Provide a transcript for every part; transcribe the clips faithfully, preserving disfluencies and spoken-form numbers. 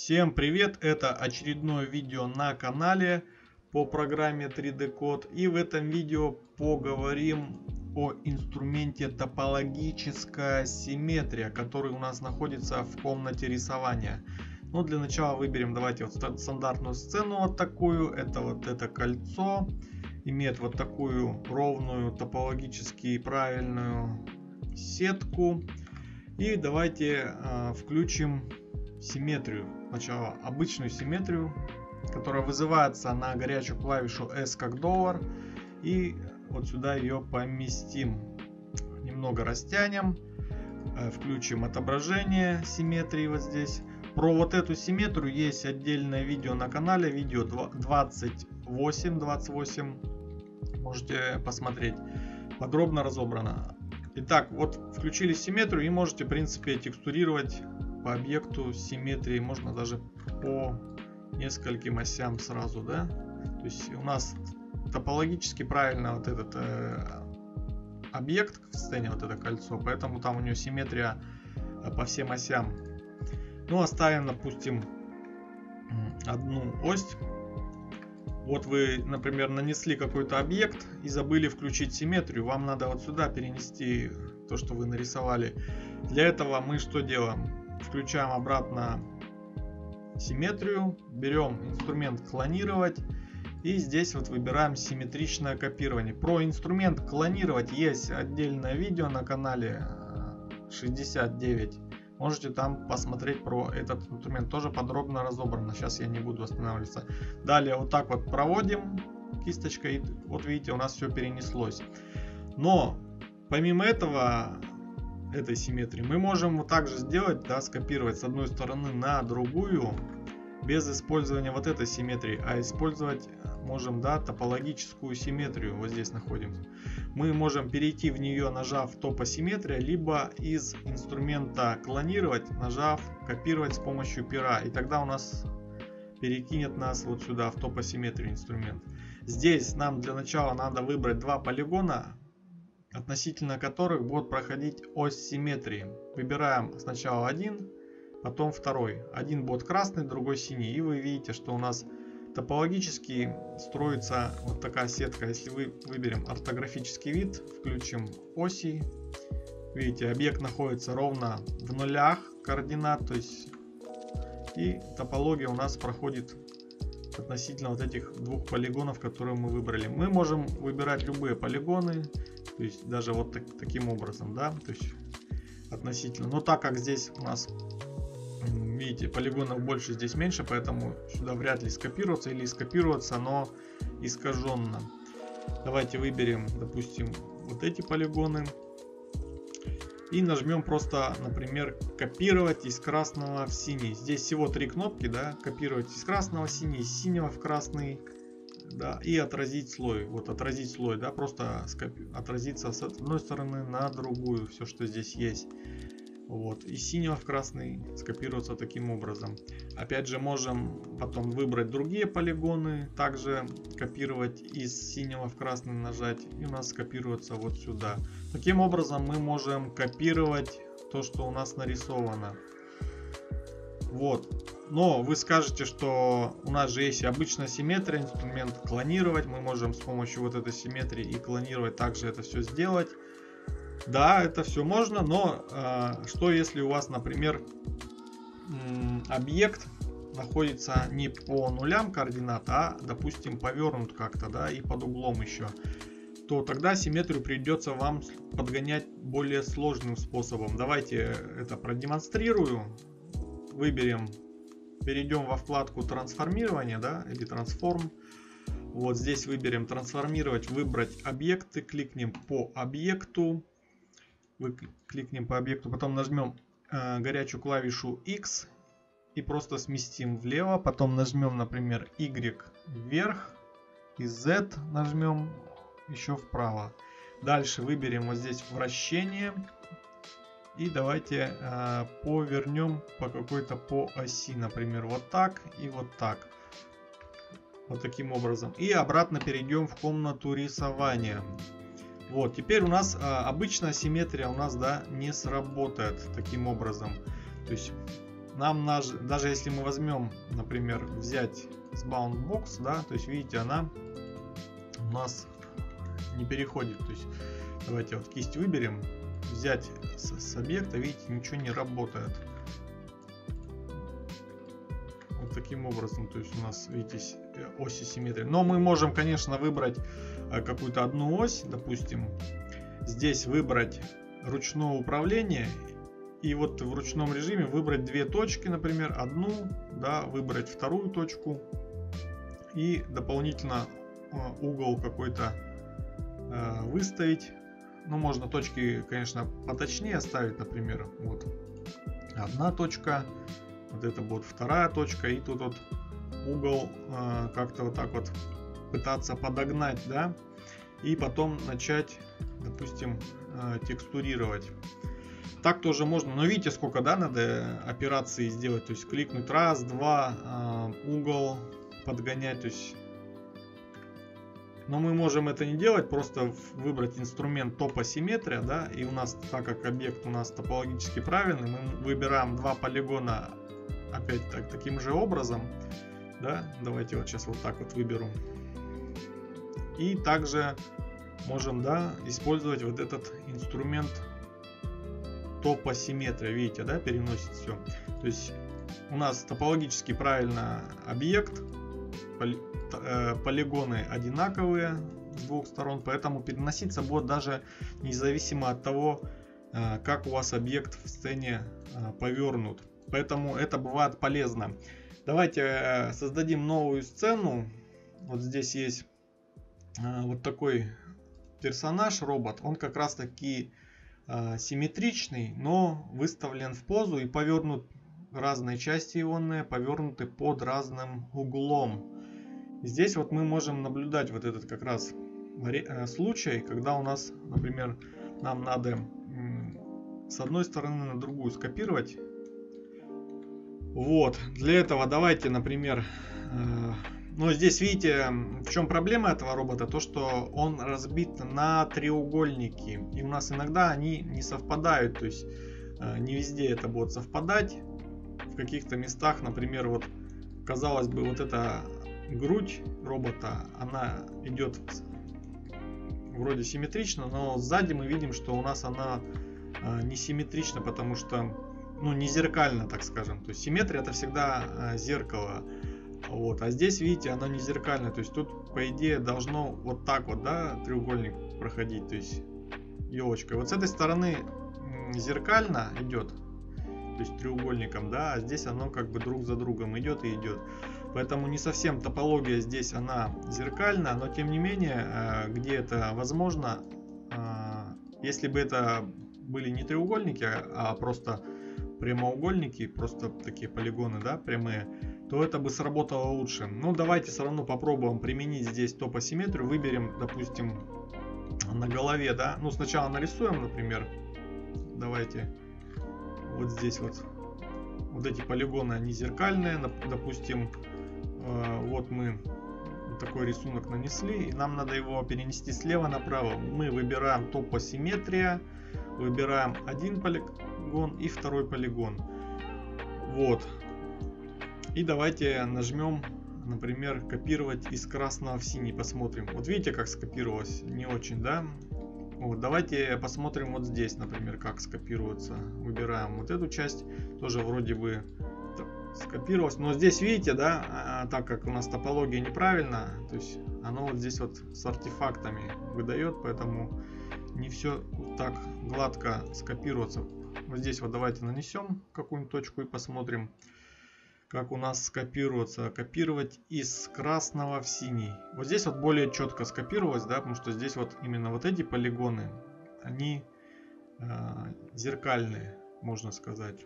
Всем привет! Это очередное видео на канале по программе три дэ код. И в этом видео поговорим о инструменте топологическая симметрия, который у нас находится в комнате рисования. Ну, для начала выберем, давайте вот стандартную сцену вот такую. Это вот это кольцо. Имеет вот такую ровную, топологически правильную сетку. И давайте э, включим симметрию. Сначала обычную симметрию, которая вызывается на горячую клавишу S как доллар. И вот сюда ее поместим. Немного растянем. Э, включим отображение симметрии вот здесь. Про вот эту симметрию есть отдельное видео на канале. Видео двадцать восемь. двадцать восемь. Можете посмотреть. Подробно разобрано. Итак, вот включили симметрию и можете в принципе текстурировать по объекту симметрии. Можно даже по нескольким осям сразу, да. То есть у нас топологически правильно вот этот э, объект в сцене, вот это кольцо. Поэтому там у него симметрия по всем осям. Ну, оставим, допустим, одну ось. Вот вы, например, нанесли какой-то объект и забыли включить симметрию. Вам надо вот сюда перенести то, что вы нарисовали. Для этого мы что делаем? Включаем обратно симметрию. Берем инструмент клонировать. И здесь вот выбираем симметричное копирование. Про инструмент клонировать есть отдельное видео на канале шестьдесят девять. Можете там посмотреть про этот инструмент, тоже подробно разобрано. Сейчас я не буду останавливаться. Далее вот так вот проводим кисточкой. И вот видите, у нас все перенеслось. Но помимо этого, этой симметрии, мы можем вот так же сделать, да, скопировать с одной стороны на другую, без использования вот этой симметрии, а использовать можем, да, топологическую симметрию. Вот здесь находимся. Мы можем перейти в нее, нажав топосимметрия, либо из инструмента клонировать, нажав копировать с помощью пера. И тогда у нас перекинет нас вот сюда в топосимметрию инструмент. Здесь нам для начала надо выбрать два полигона, относительно которых будет проходить ось симметрии. Выбираем сначала один, потом второй. Один будет красный, другой синий. И вы видите, что у нас топологически строится вот такая сетка. Если вы выберем ортографический вид, включим оси, видите, объект находится ровно в нулях координат, то есть и топология у нас проходит относительно вот этих двух полигонов, которые мы выбрали. Мы можем выбирать любые полигоны, то есть даже вот так, таким образом, да, то есть относительно. Но так как здесь у нас, видите, полигонов больше, здесь меньше, поэтому сюда вряд ли скопироваться, или скопироваться, но искаженно. Давайте выберем, допустим, вот эти полигоны и нажмем просто, например, копировать из красного в синий. Здесь всего три кнопки, да, копировать из красного в синий, из синего в красный, да, и отразить слой. Вот отразить слой, да, просто отразиться с одной стороны на другую, все, что здесь есть. Вот, из синего в красный скопироваться таким образом. Опять же, можем потом выбрать другие полигоны, также копировать из синего в красный, нажать, и у нас скопируется вот сюда. Таким образом мы можем копировать то, что у нас нарисовано. Вот. Но вы скажете, что у нас же есть обычная симметрия, инструмент клонировать. Мы можем с помощью вот этой симметрии и клонировать также это все сделать. Да, это все можно, но э, что если у вас, например, объект находится не по нулям координат, а, допустим, повернут как-то, да, и под углом еще, то тогда симметрию придется вам подгонять более сложным способом. Давайте это продемонстрирую. Выберем, перейдем во вкладку трансформирование, да, или трансформ. Вот здесь выберем трансформировать, выбрать объекты, кликнем по объекту. Вы кликнем по объекту, потом нажмем э, горячую клавишу X и просто сместим влево. Потом нажмем, например, Y вверх и Z нажмем еще вправо. Дальше выберем вот здесь вращение и давайте э, повернем по какой-то по оси, например, вот так и вот так. Вот таким образом. И обратно перейдем в комнату рисования. Вот, теперь у нас а, обычная симметрия у нас, да, не сработает таким образом. То есть нам наш, даже если мы возьмем, например, взять с Boundbox, да, то есть видите, она у нас не переходит. То есть давайте вот кисть выберем, взять с, с объекта, видите, ничего не работает. Вот таким образом, то есть у нас, видите, оси симметрии. Но мы можем, конечно, выбрать какую-то одну ось, допустим, здесь выбрать ручное управление. И вот в ручном режиме выбрать две точки, например, одну, да, выбрать вторую точку и дополнительно угол какой-то э, выставить. Ну, можно точки, конечно, поточнее ставить, например, вот одна точка, вот это будет вторая точка, и тут вот угол э, как-то вот так вот пытаться подогнать, да, и потом начать, допустим, э, текстурировать. Так тоже можно, но видите, сколько, да, надо операций сделать, то есть кликнуть раз, два, э, угол подгонять, то есть. Но мы можем это не делать, просто выбрать инструмент топосимметрия, да, и у нас, так как объект у нас топологически правильный, мы выбираем два полигона опять так, таким же образом, да, давайте вот сейчас вот так вот выберу. И также можем, да, использовать вот этот инструмент топосимметрия, видите, да, переносит все. То есть у нас топологически правильно объект, поли, э, полигоны одинаковые с двух сторон, поэтому переноситься будет даже независимо от того, э, как у вас объект в сцене э, повернут. Поэтому это бывает полезно. Давайте э, создадим новую сцену. Вот здесь есть э, вот такой персонаж, робот. Он как раз таки симметричный, но выставлен в позу и повернут, разные части ионные повернуты под разным углом. Здесь вот мы можем наблюдать вот этот как раз случай, когда у нас, например, нам надо с одной стороны на другую скопировать. Вот, для этого давайте, например, ну, здесь видите, в чем проблема этого робота, то что он разбит на треугольники, и у нас иногда они не совпадают, то есть не везде это будет совпадать. В каких-то местах, например, вот казалось бы, вот эта грудь робота, она идет вроде симметрично, но сзади мы видим, что у нас она не симметрична, потому что, ну, не зеркально, так скажем. То есть симметрия — это всегда зеркало. Вот, а здесь, видите, оно не зеркальное, то есть тут, по идее, должно вот так вот, да, треугольник проходить, то есть елочкой. Вот с этой стороны зеркально идет, то есть треугольником, да, а здесь оно как бы друг за другом идет и идет. Поэтому не совсем топология здесь она зеркальна, но тем не менее, где это возможно, если бы это были не треугольники, а просто прямоугольники, просто такие полигоны, да, прямые, то это бы сработало лучше. Ну, давайте все равно попробуем применить здесь топосимметрию. Выберем, допустим, на голове, да. Ну, сначала нарисуем, например. Давайте вот здесь вот. Вот эти полигоны, они зеркальные. Допустим, вот мы вот такой рисунок нанесли. И нам надо его перенести слева направо. Мы выбираем топосимметрия. Выбираем один полигон и второй полигон. Вот. И давайте нажмем, например, копировать из красного в синий, посмотрим. Вот видите, как скопировалось? Не очень, да? Вот, давайте посмотрим вот здесь, например, как скопируется. Выбираем вот эту часть, тоже вроде бы скопировалось. Но здесь, видите, да, так как у нас топология неправильно, то есть оно вот здесь вот с артефактами выдает, поэтому не все так гладко скопируется. Вот здесь вот давайте нанесем какую-нибудь точку и посмотрим, как у нас скопируется. Копировать из красного в синий. Вот здесь вот более четко скопировалось, да, потому что здесь вот именно вот эти полигоны, они э, зеркальные, можно сказать.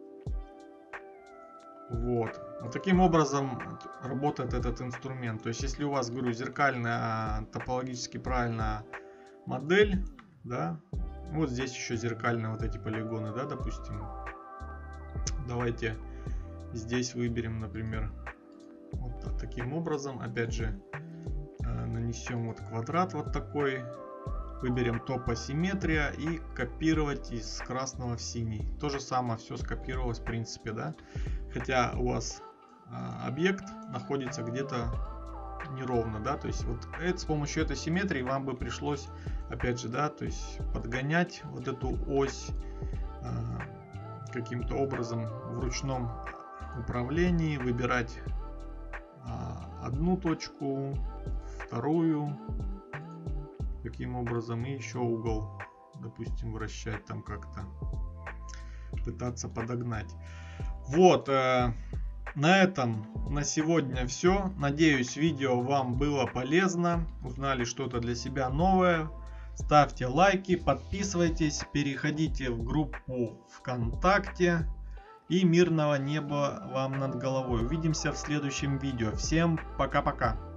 Вот. Вот таким образом работает этот инструмент. То есть, если у вас, говорю, зеркальная, топологически правильная модель, да, вот здесь еще зеркальные вот эти полигоны, да, допустим. Давайте здесь выберем, например, вот таким образом. Опять же, нанесем вот квадрат вот такой. Выберем топосимметрия и копировать из красного в синий. То же самое все скопировалось в принципе, да. Хотя у вас а, объект находится где-то неровно, да, то есть вот это, с помощью этой симметрии вам бы пришлось, опять же, да, то есть подгонять вот эту ось а, каким-то образом в ручном управлении, выбирать а, одну точку, вторую, таким образом, и еще угол, допустим, вращать там как-то, пытаться подогнать. Вот, э, на этом на сегодня все. Надеюсь, видео вам было полезно, узнали что-то для себя новое. Ставьте лайки, подписывайтесь, переходите в группу ВКонтакте. И мирного неба вам над головой. Увидимся в следующем видео. Всем пока-пока.